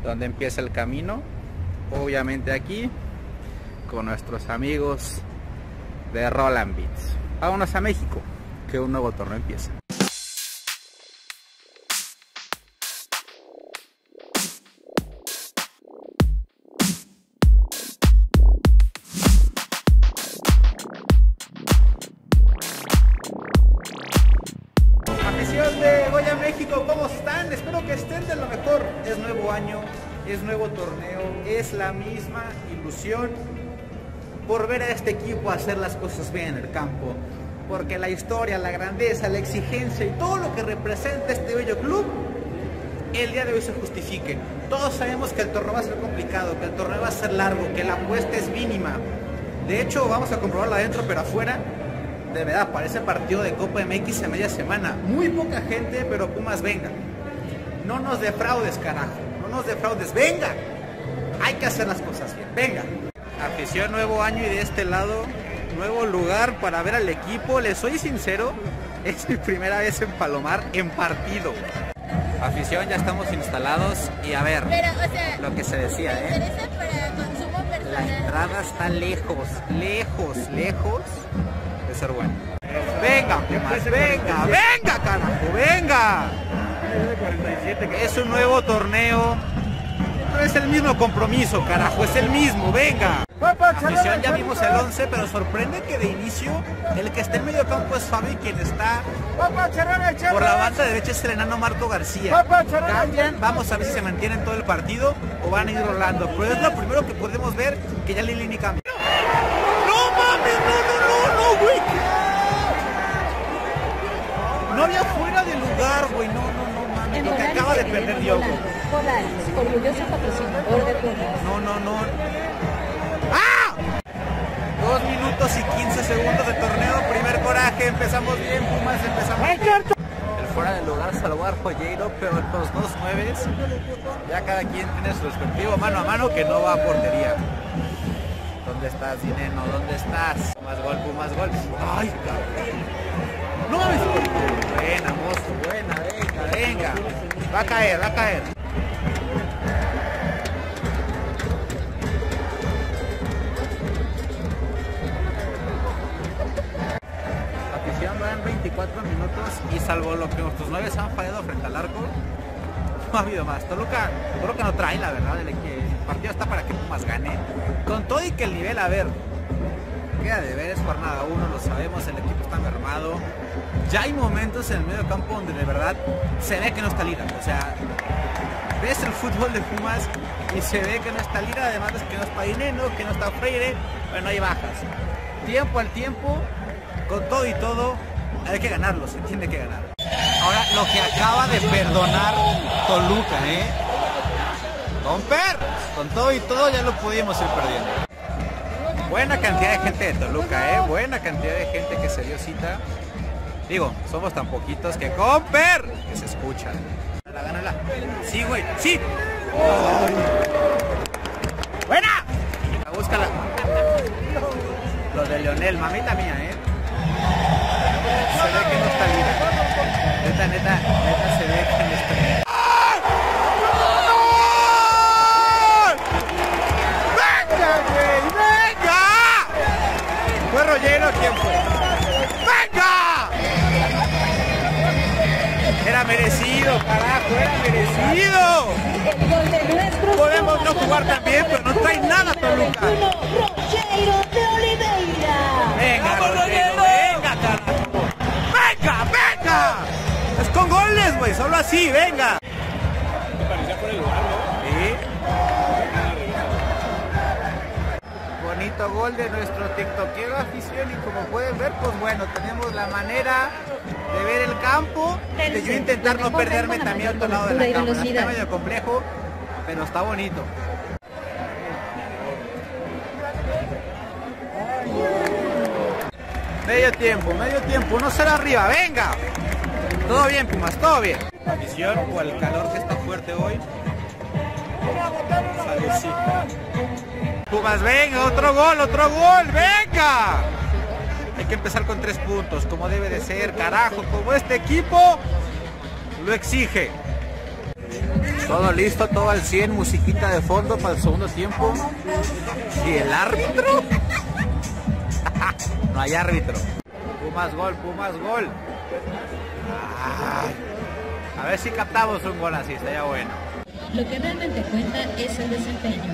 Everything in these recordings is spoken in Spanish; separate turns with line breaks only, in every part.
donde empieza el camino. Obviamente aquí con nuestros amigos de Roland Beats. Vámonos a México, que un nuevo torneo empieza. Afición de Goya México, ¿cómo están? Espero que estén de lo mejor. Es nuevo año, es nuevo torneo, es la misma ilusión por ver a este equipo hacer las cosas bien en el campo, porque la historia, la grandeza, la exigencia y todo lo que representa este bello club el día de hoy se justifique. Todos sabemos que el torneo va a ser complicado, que el torneo va a ser largo, que la apuesta es mínima. De hecho, vamos a comprobarlo adentro, pero afuera, de verdad, parece partido de Copa MX en media semana. Muy poca gente, pero Pumas, venga. No nos defraudes, carajo. No nos defraudes, venga. Hay que hacer las cosas bien, venga. Afición, nuevo año y de este lado, nuevo lugar para ver al equipo. Les soy sincero, es mi primera vez en Palomar en partido. Afición, ya estamos instalados y a ver, pero, o sea, lo que se decía,
para consumo personal.
La entrada está lejos de ser bueno. Venga, Pumas, venga, venga, carajo, venga. Es un nuevo torneo. No es el mismo compromiso, carajo, es el mismo, venga. Afición, ya vimos el 11, pero sorprende que de inicio el que está en medio campo es Fabi, quien está por la banda derecha es el enano Marco García. Cambian, vamos a ver si se mantienen todo el partido o van a ir rolando, pero es lo primero que podemos ver, que ya Lilini cambia. ¡No mames! ¡No, güey! No había fuera de lugar, güey, no mames, lo que acaba de perder Diogo.
Orgulloso patrocinador de Pumas.
No. ¡Ah! 2 minutos y 15 segundos de torneo, primer coraje, empezamos bien, Pumas, empezamos bien. El fuera de lugar salvó a Joyeiro, pero los dos nueves, ya cada quien tiene su respectivo mano a mano que no va a portería. ¿Dónde estás, Dineno? ¿Dónde estás? Pumas gol. ¡Ay, cabrón! ¡No mames! Buena, mozo, buena, venga. Va a caer. Van 24 minutos y salvo lo que nuestros 9 han fallado frente al arco, no ha habido más. Toluca no trae, la verdad, el partido está para que Pumas gane. Con todo y que el nivel, a ver, queda de ver, es jornada 1, lo sabemos, el equipo está mermado. Ya hay momentos en el medio campo donde de verdad se ve que no está Lira. O sea, ves el fútbol de Pumas y se ve que no está Lira, además es que no está Dineno, que no está Freire, bueno, hay bajas. Tiempo al tiempo, con todo y todo, hay que ganarlo, se tiene que ganar. Ahora, lo que acaba de perdonar Toluca, con todo y todo ya lo pudimos ir perdiendo. Buena cantidad de gente de Toluca, buena cantidad de gente que se dio cita. Digo, somos tan poquitos que que se escucha. Gánala. Sí, güey, sí. Buena. Búscala. Lo de Leonel, mamita mía, se ve que no está Lira. Neta, se ve que no está Lira. ¡Venga, güey! ¡Venga! ¿Fue Rollero? ¿Quién fue? ¡Venga! Era merecido, carajo, era merecido. Podemos no jugar tan bien, pero no trae nada Toluca.
Rollero de Oliveira.
Venga, Rollero, venga, carajo. ¡Venga! Es con goles, güey, solo así, venga.
Me parecía por el lugar, ¿no?
Sí. Bonito gol de nuestro tiktokero, afición, y como pueden ver, pues bueno, tenemos la manera de ver el campo, de yo intentar no perderme también a otro lado de la cámara. Está medio complejo, pero está bonito. Medio tiempo, 1-0 arriba, venga. Todo bien, Pumas, todo bien. Afición, o el calor que está fuerte hoy. Saludcita. Pumas, venga, otro gol, venga. Hay que empezar con 3 puntos, como debe de ser, carajo, como este equipo lo exige. Todo listo, todo al 100, musiquita de fondo para el segundo tiempo. ¿Y el árbitro? No hay árbitro. Pumas gol, Pumas gol. Ay, a ver si captamos un gol así, estaría bueno.
Lo que realmente cuenta es el desempeño.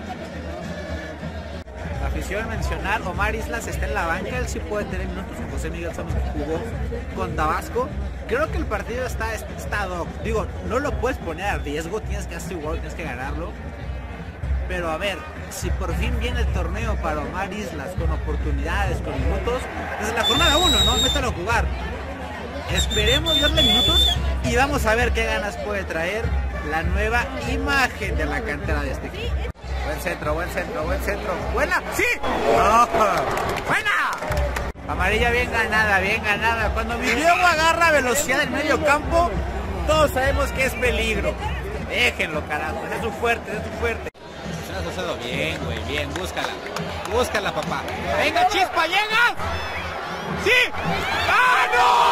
La afición mencionar, Omar Islas está en la banca, él sí puede tener minutos. José Miguel Sánchez jugó con Tabasco. Creo que el partido está doc. Digo, no lo puedes poner a riesgo, tienes que hacer igual, tienes que ganarlo. Pero a ver, si por fin viene el torneo para Omar Islas con oportunidades, con minutos, desde la jornada 1, ¿no? Métalo a jugar. Esperemos darle minutos y vamos a ver qué ganas puede traer la nueva imagen de la cantera de este equipo. Buen centro, buen centro, buen centro. ¡Buena! ¡Sí! ¡Oh! ¡Buena! Amarilla bien ganada. Cuando mi Diego agarra velocidad del medio campo, todos sabemos que es peligro. Déjenlo, carajo, es su fuerte, es su fuerte. Bien, güey, bien, búscala, papá. ¡Venga, Chispa, llega! ¡Sí! ¡Ah,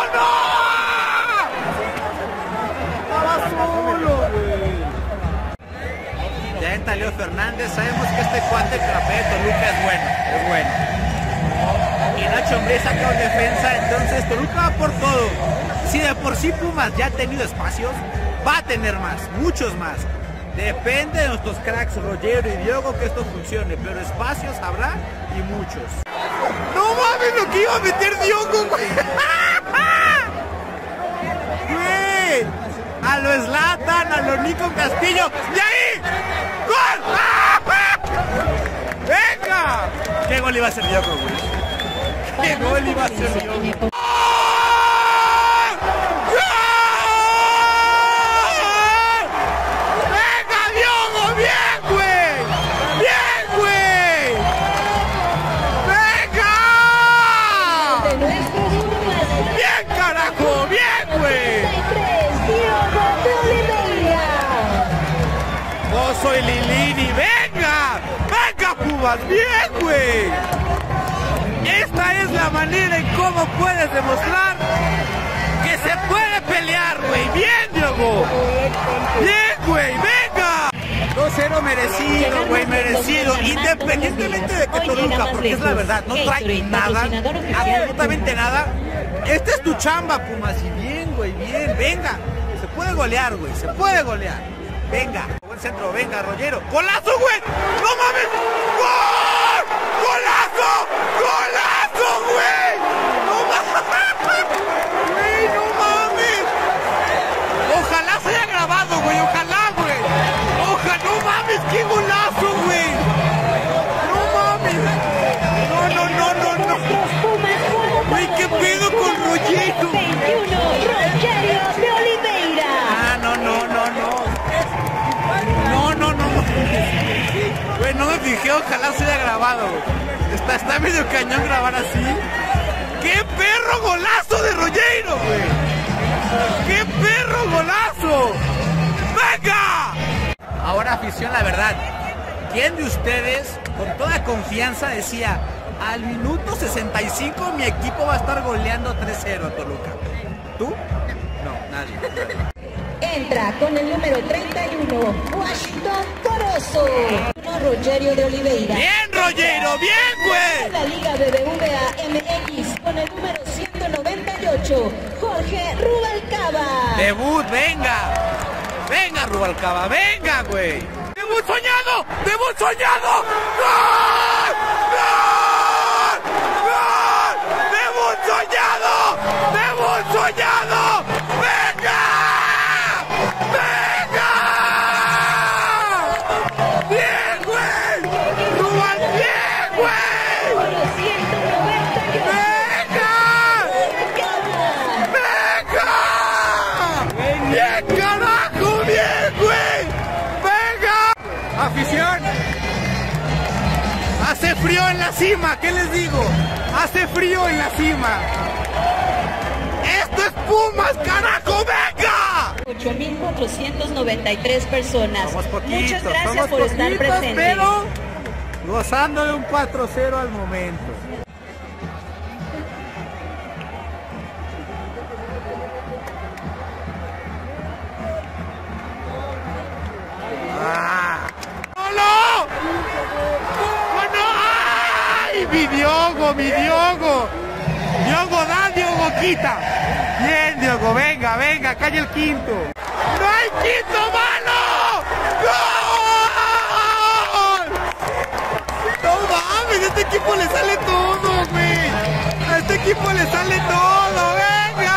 no! Estaba solo, güey. Ya entra Leo Fernández, sabemos que este cuate Crape de Toluca es bueno. Y Nacho Hombre saca en defensa, entonces Toluca va por todo. Si de por sí Pumas ya ha tenido espacios, va a tener más, muchos más. Depende de nuestros cracks, Rollero y Diogo, que esto funcione, pero espacios habrá y muchos. ¡No mames lo que iba a meter Diogo, güey! ¡Güey! A lo Zlatan, a lo Nico Castillo, ¡y ahí! ¡Gol! ¡Venga! ¿Qué gol iba a ser Diogo, güey? ¿Qué gol iba a ser Diogo? Soy Lilini, venga Pumas, bien güey. Esta es la manera en cómo puedes demostrar que se puede pelear, güey. Bien, Diogo. Bien, güey, venga. 2-0 merecido, güey, merecido. Independientemente de que Toluca, porque es la verdad, no trae nada, absolutamente nada. Esta es tu chamba, Pumas, y bien, güey, bien, venga. Se puede golear, güey, se puede golear. Venga, buen centro, venga, Rollero. ¡Golazo, güey! ¡No mames! ¡Gol! ¡Golazo! ¡Golazo, güey! ¡No mames! ¡Güey, no mames! Ojalá se haya grabado, güey, ojalá, güey. Ojalá, no mames, qué golazo, güey. No mames. No. Güey, qué pedo con Rollero.
21, Rogerio de Oliveira.
Ah, no. Güey, no me fijé, ojalá se haya grabado. Está medio cañón grabar así. ¡Qué perro golazo de Rollero, güey! ¡Qué perro golazo! ¡Venga! Ahora, afición, la verdad, ¿quién de ustedes con toda confianza decía al minuto 65 mi equipo va a estar goleando 3-0 a Toluca? ¿Tú? No, nadie.
Entra con el número 31, Washington Corozo. Rogerio de Oliveira.
¡Bien, Rollero! ¡Bien, güey!
La Liga BBVA MX con el número 198, Jorge Rubalcaba.
¡Debut, venga! ¡Venga, Rubalcaba! ¡Venga, güey! ¡Debut soñado! ¡Debut soñado! ¡Gol! ¡Gol! ¡Gol! ¡Debut soñado! ¡Debut soñado! ¡Venga! ¡Venga! ¡Bien, güey! ¡Rubal, bien, güey!
Número 198.
¡Venga! ¡Bien, carajo! ¡Bien, güey! ¡Venga! Afición, hace frío en la cima, ¿qué les digo? Hace frío en la cima. ¡Esto es Pumas, carajo! ¡Venga!
8,493 personas.
Somos poquitos,
Muchas gracias
somos
por estar
poquitos,
presentes.
pero gozando de un 4-0 al momento.
mi Diogo, mi Diogo! ¡Diogo da, Diogo quita! Bien, Diogo, venga, venga, cae el quinto. ¡No hay quinto, mano! ¡Gol! ¡No mames! A este equipo le sale todo, güey. A este equipo le sale todo, venga.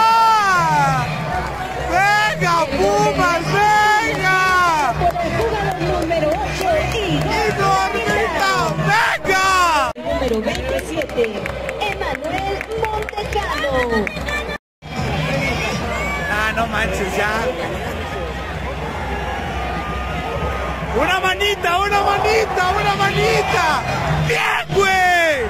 ¡Venga, Pumas, venga!
Por el jugador número 8 y
¡Gordita, venga!
número 27, Emanuel Montejano.
Ah, no manches, ya. ¡Una manita, una manita, una manita! ¡Bien, güey!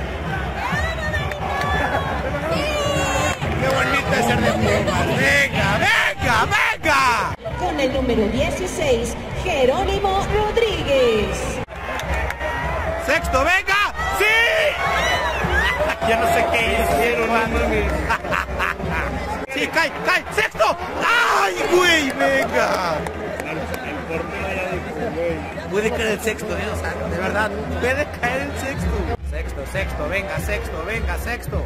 ¡Qué bonito es ser de Pumas! ¡Venga, venga, venga!
Con el número 16, Jerónimo Rodríguez.
¡Sexto, venga! ¡Sí! Ya no sé qué hicieron, ¡Sí, cae, cae! ¡Sexto! ¡Ay, güey! ¡Venga! Puede caer el sexto, ¿eh? O sea, de verdad, puede caer el sexto. Sexto, sexto, venga, sexto, venga, sexto.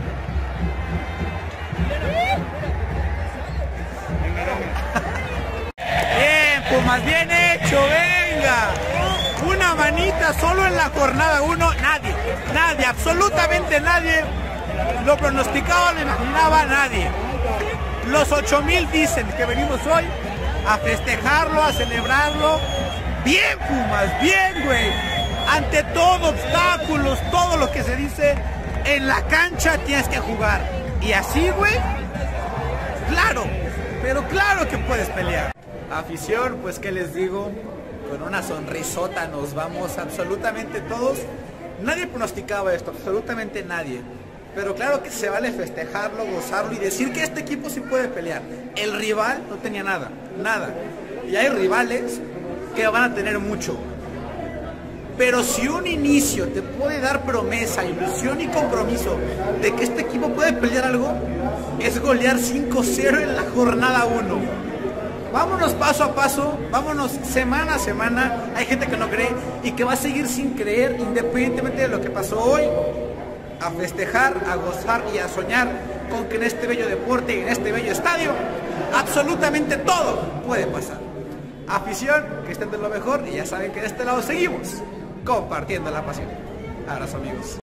Bien, Pumas, bien hecho, venga. Una manita solo en la jornada 1, nadie, nadie, absolutamente nadie lo pronosticaba, lo imaginaba, nadie. Los 8,000 dicen que venimos hoy a festejarlo, a celebrarlo. Bien, Pumas, bien, güey. Ante todo, obstáculos, todo lo que se dice, en la cancha tienes que jugar. Y así, güey, claro, pero claro que puedes pelear. Afición, pues qué les digo, con una sonrisota nos vamos absolutamente todos. Nadie pronosticaba esto, absolutamente nadie. Pero claro que se vale festejarlo, gozarlo y decir que este equipo sí puede pelear. El rival no tenía nada, nada. Y hay rivales que van a tener mucho. Pero si un inicio te puede dar promesa, ilusión y compromiso de que este equipo puede pelear algo, es golear 5-0 en la jornada 1. Vámonos paso a paso, vámonos semana a semana. Hay gente que no cree y que va a seguir sin creer independientemente de lo que pasó hoy. A festejar, a gozar y a soñar con que en este bello deporte y en este bello estadio absolutamente todo puede pasar. Afición, que estén de lo mejor y ya saben que de este lado seguimos compartiendo la pasión. Abrazo, amigos.